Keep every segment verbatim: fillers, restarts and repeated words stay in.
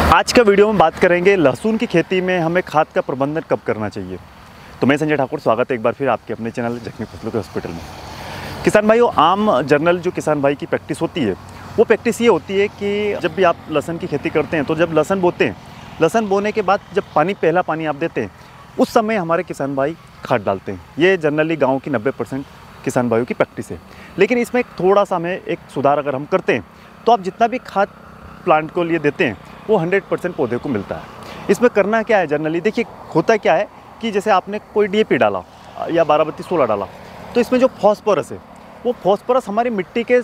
आज का वीडियो में बात करेंगे लहसुन की खेती में हमें खाद का प्रबंधन कब करना चाहिए। तो मैं संजय ठाकुर, स्वागत है एक बार फिर आपके अपने चैनल जख्मी फसलों के हॉस्पिटल में। किसान भाइयों, आम जनरल जो किसान भाई की प्रैक्टिस होती है वो प्रैक्टिस ये होती है कि जब भी आप लहसुन की खेती करते हैं तो जब लहसुन बोते हैं, लहसुन बोने के बाद जब पानी पहला पानी आप देते हैं उस समय हमारे किसान भाई खाद डालते हैं। ये जनरली गाँव की नब्बे परसेंट किसान भाइयों की प्रैक्टिस है। लेकिन इसमें थोड़ा सा हमें एक सुधार अगर हम करते हैं तो आप जितना भी खाद प्लांट को लिए देते हैं वो हंड्रेड परसेंट पौधे को मिलता है। इसमें करना क्या है, जनरली देखिए होता क्या है कि जैसे आपने कोई डी ए पी डाला या बारह बत्तीस सोलह डाला तो इसमें जो फॉस्फोरस है वो फॉस्फोरस हमारी मिट्टी के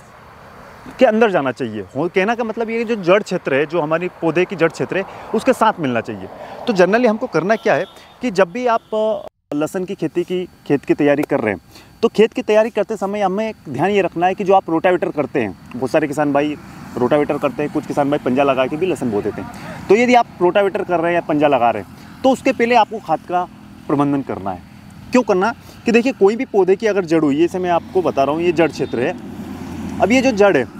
के अंदर जाना चाहिए। हो कहना का मतलब ये है जो जड़ क्षेत्र है, जो हमारी पौधे की जड़ क्षेत्र है, उसके साथ मिलना चाहिए। तो जनरली हमको करना क्या है कि जब भी आप लहसुन की खेती की खेत की तैयारी कर रहे हैं तो खेत की तैयारी करते समय हमें ध्यान ये रखना है कि जो आप रोटावेटर करते हैं, बहुत सारे किसान भाई रोटावेटर करते हैं, कुछ किसान भाई पंजा लगा के भी लहसुन बो देते हैं। तो यदि आप रोटावेटर कर रहे हैं या पंजा लगा रहे हैं तो उसके पहले आपको खाद का प्रबंधन करना है। क्यों करना कि देखिए कोई भी पौधे की अगर जड़ हुई है, जैसे मैं आपको बता रहा हूँ ये जड़ क्षेत्र है। अब ये जो जड़ है,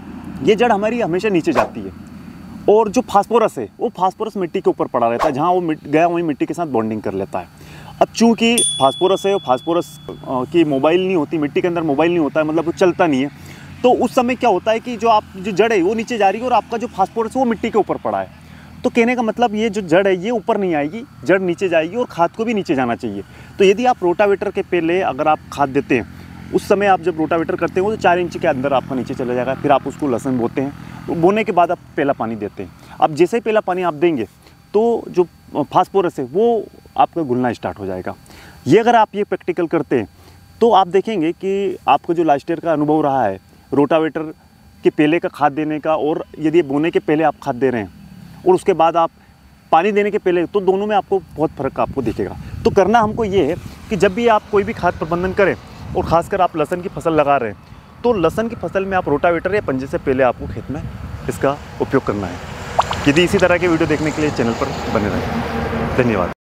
ये जड़ हमारी हमेशा नीचे जाती है और जो फास्फोरस है वो फास्फोरस मिट्टी के ऊपर पड़ा रहता है, जहाँ वो गया वहीं मिट्टी के साथ बॉन्डिंग कर लेता है। अब चूँकि फास्फोरस है और फास्फोरस की मोबाइल नहीं होती, मिट्टी के अंदर मोबाइल नहीं होता है, मतलब वो चलता नहीं है, तो उस समय क्या होता है कि जो आप जो जड़ है वो नीचे जा रही है और आपका जो फास्फोरस है वो मिट्टी के ऊपर पड़ा है। तो कहने का मतलब ये जो जड़ है ये ऊपर नहीं आएगी, जड़ नीचे जाएगी और खाद को भी नीचे जाना चाहिए। तो यदि आप रोटावेटर के पहले अगर आप खाद देते हैं, उस समय आप जब रोटावेटर करते हैं वो तो चार इंच के अंदर आपका नीचे चला जाएगा। फिर आप उसको लहसुन बोते हैं, तो बोने के बाद आप पहला पानी देते हैं। अब जैसे ही पहला पानी आप देंगे तो जो फास्फोरस है वो आपका घुलना स्टार्ट हो जाएगा। ये अगर आप ये प्रैक्टिकल करते हैं तो आप देखेंगे कि आपको जो लास्ट ईयर का अनुभव रहा है रोटावेटर के पहले का खाद देने का, और यदि बोने के पहले आप खाद दे रहे हैं और उसके बाद आप पानी देने के पहले, तो दोनों में आपको बहुत फ़र्क आपको दिखेगा। तो करना हमको ये है कि जब भी आप कोई भी खाद प्रबंधन करें और ख़ासकर आप लहसुन की फसल लगा रहे हैं तो लहसुन की फसल में आप रोटावेटर या पंजे से पहले आपको खेत में इसका उपयोग करना है। यदि इसी तरह के वीडियो देखने के लिए चैनल पर बने रहें। धन्यवाद।